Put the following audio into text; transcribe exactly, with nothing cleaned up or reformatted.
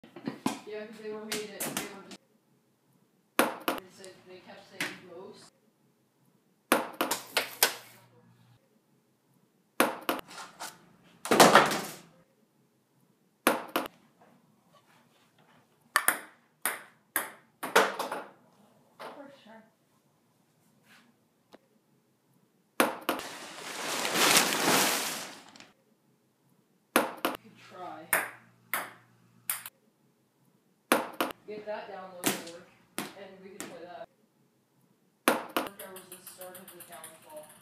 Yeah, because they were made it. They were just. They said they kept saying most. For sure. You could try. Get that download to work, and we could play that. There was the start of the downfall.